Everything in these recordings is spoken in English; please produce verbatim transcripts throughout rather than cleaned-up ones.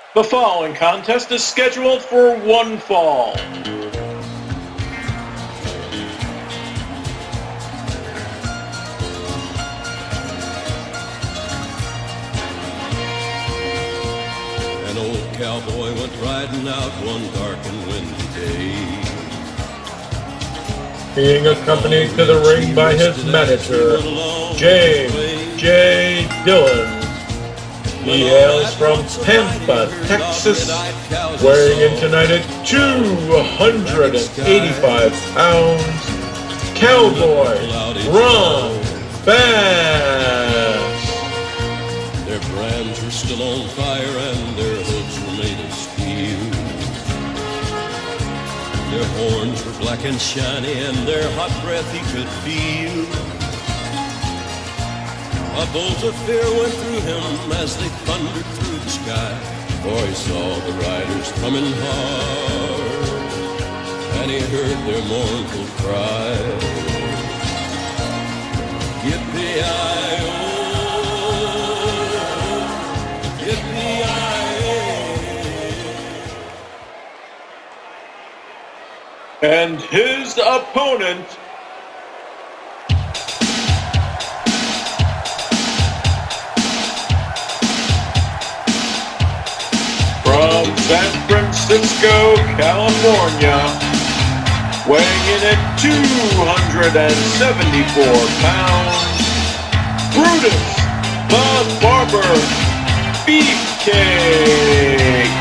The following contest is scheduled for one fall. An old cowboy went riding out one dark and windy day. Being accompanied to the ring by his manager, James J. Dillon. He hails from Pampa, Texas, weighing in tonight at two hundred eighty-five pounds, Cowboy Ron Bass. Their brands were still on fire and their hooves were made of steel. Their horns were black and shiny and their hot breath he could feel. A bolt of fear went through him as they thundered through the sky, for he saw the riders coming hard, and he heard their mournful cry. Yippee-i-oh, yippee-i-oh. And his opponent, from San Francisco, California, weighing in at two hundred seventy-four pounds, Brutus the Barber Beefcake.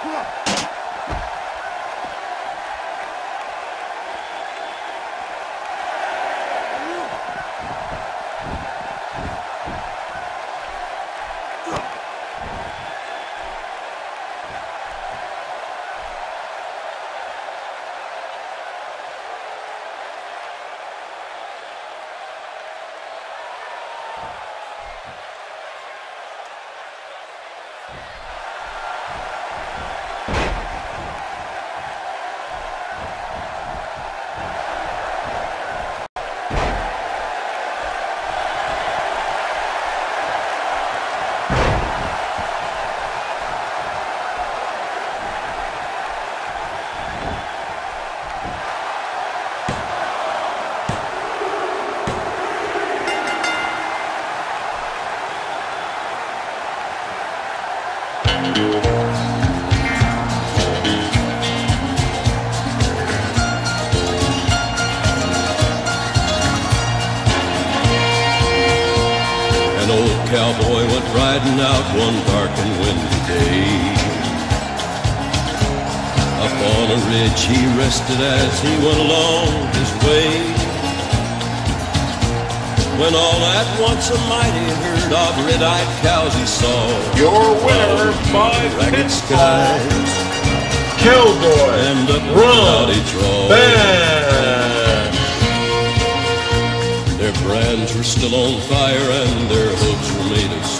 An old cowboy went riding out one dark and windy day. Up on a ridge he rested as he went along his way, when all at once a mighty herd of red-eyed cows he saw. Your winner by ragged sky, Cowboy, and up run, the draw. back. Their brands were still on fire and their hooves were made of